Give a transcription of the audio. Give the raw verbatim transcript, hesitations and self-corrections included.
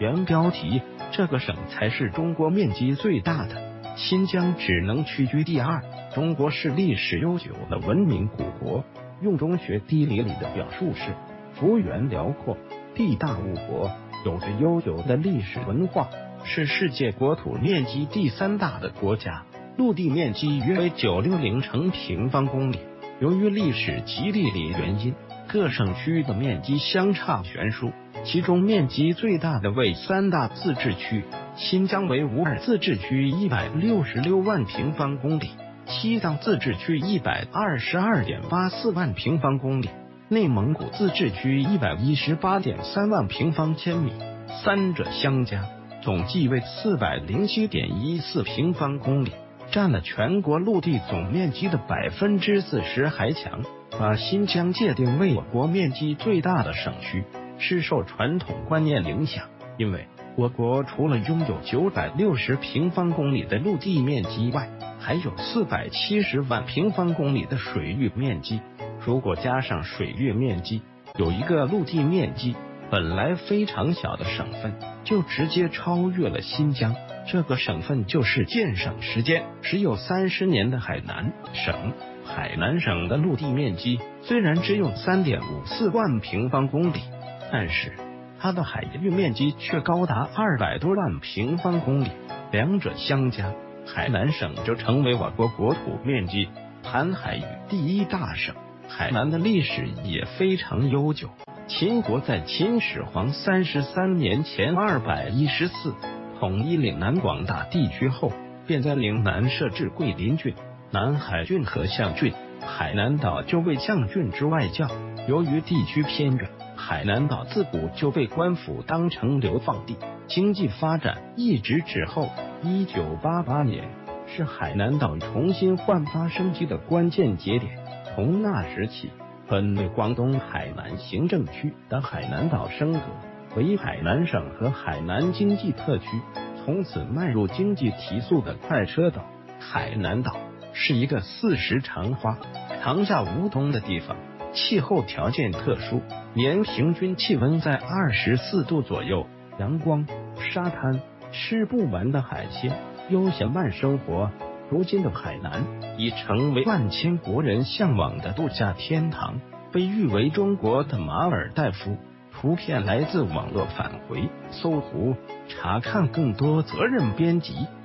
原标题：这个省才是中国面积最大的，新疆只能屈居第二。中国是历史悠久的文明古国，用中学地理里的表述是：幅员辽阔，地大物博，有着悠久的历史文化，是世界国土面积第三大的国家，陆地面积约为九百六十乘平方公里。由于历史及地理原因，各省区的面积相差悬殊，其中面积最大的为三大自治区，新疆维吾尔自治区一百六十六万平方公里，西藏自治区一百二十二点八四万平方公里，内蒙古自治区一百一十八点三万平方千米，三者相加，总计为四百零七点一四平方公里，占了全国陆地总面积的百分之四十还强。把新疆界定为我国面积最大的省区，是受传统观念影响，因为我国除了拥有九百六十平方公里的陆地面积外，还有四百七十万平方公里的水域面积。如果加上水域面积，有一个陆地面积本来非常小的省份，就直接超越了新疆。这个省份就是建省时间只有三十年的海南省。海南省的陆地面积虽然只有 三点五四万平方公里，但是它的海域面积却高达二百多万平方公里，两者相加，海南省就成为我国国土面积含海域第一大省。海南的历史也非常悠久，秦国在秦始皇三十三年前二百一十四统一岭南广大地区后，便在岭南设置桂林郡、南海郡和象郡，海南岛就为象郡之外叫。由于地区偏远，海南岛自古就被官府当成流放地，经济发展一直滞后。一九八八年是海南岛重新焕发生机的关键节点，从那时起，本为广东海南行政区的海南岛升格为海南省和海南经济特区，从此迈入经济提速的快车道。海南岛是一个四时长花、长夏无冬的地方，气候条件特殊，年平均气温在二十四度左右，阳光、沙滩、吃不完的海鲜、悠闲慢生活。如今的海南已成为万千国人向往的度假天堂，被誉为中国的马尔代夫。图片来自网络返回，搜图查看更多责任编辑。